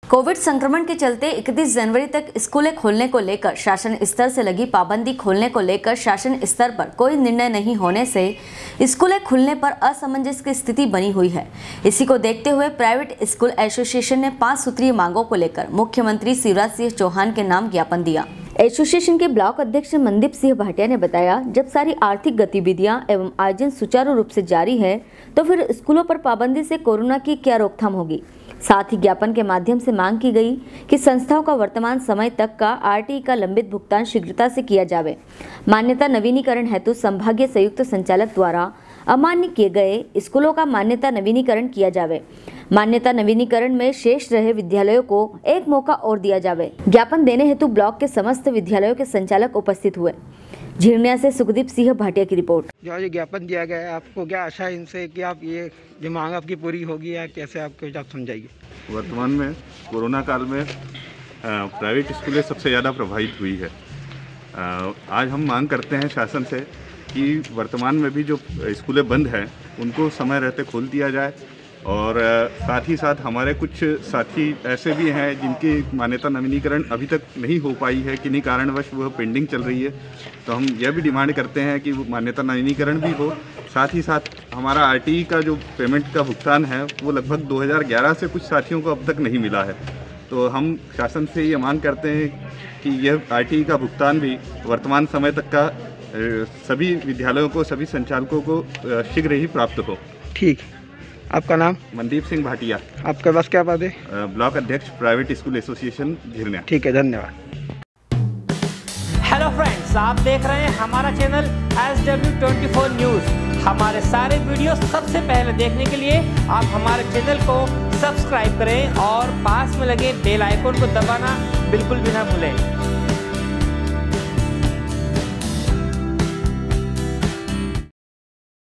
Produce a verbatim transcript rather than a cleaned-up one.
Covid संक्रमण के चलते इकतीस जनवरी तक स्कूलें खोलने को लेकर शासन स्तर से लगी पाबंदी खोलने को लेकर शासन स्तर पर कोई निर्णय नहीं होने से स्कूलें खुलने पर असमंजस की स्थिति बनी हुई है। इसी को देखते हुए प्राइवेट स्कूल एसोसिएशन ने पांच सूत्रीय मांगों को लेकर मुख्यमंत्री शिवराज सिंह चौहान के नाम ज्ञापन दिया। एसोसिएशन के ब्लॉक अध्यक्ष मनदीप सिंह भाटिया ने बताया, जब सारी आर्थिक गतिविधियां एवं आयोजन सुचारू रूप से जारी है तो फिर स्कूलों पर पाबंदी से कोरोना की क्या रोकथाम होगी। साथ ही ज्ञापन के माध्यम से मांग की गई कि संस्थाओं का वर्तमान समय तक का आरटीई का लंबित भुगतान शीघ्रता से किया जावे। मान्यता नवीनीकरण हेतु संभागीय संयुक्त संचालक द्वारा अमान्य किए गए स्कूलों का मान्यता नवीनीकरण किया जावे। मान्यता नवीनीकरण में शेष रहे विद्यालयों को एक मौका और दिया जावे। ज्ञापन देने हेतु ब्लॉक के समस्त विद्यालयों के संचालक उपस्थित हुए। झिरनिया से सुखदीप सिंह भाटिया की रिपोर्ट। जो ये ज्ञापन दिया गया है, आपको क्या आशा है इनसे कि आप ये जो मांग आपकी पूरी होगी या कैसे आपको आप समझाइए? वर्तमान में कोरोना काल में प्राइवेट स्कूलें सबसे ज़्यादा प्रभावित हुई है। आज हम मांग करते हैं शासन से कि वर्तमान में भी जो स्कूलें बंद हैं उनको समय रहते खोल दिया जाए, और साथ ही साथ हमारे कुछ साथी ऐसे भी हैं जिनकी मान्यता नवीनीकरण अभी तक नहीं हो पाई है, किन्हीं कारणवश वह पेंडिंग चल रही है। तो हम यह भी डिमांड करते हैं कि मान्यता नवीनीकरण भी हो। साथ ही साथ हमारा आरटीई का जो पेमेंट का भुगतान है वो लगभग दो हज़ार ग्यारह से कुछ साथियों को अब तक नहीं मिला है। तो हम शासन से ये मांग करते हैं कि यह आरटीई का भुगतान भी वर्तमान समय तक का सभी विद्यालयों को, सभी संचालकों को शीघ्र ही प्राप्त हो। ठीक, आपका नाम? मनदीप सिंह भाटिया। आपके पास क्या पद है? ब्लॉक अध्यक्ष प्राइवेट स्कूल एसोसिएशन झिरनिया। ठीक है, धन्यवाद। हेलो फ्रेंड्स, आप देख रहे हैं हमारा channel S W twenty four news. हमारे सारे वीडियो सबसे पहले देखने के लिए आप हमारे चैनल को सब्सक्राइब करें और पास में लगे बेल आइकन को दबाना बिल्कुल भी ना भूलें।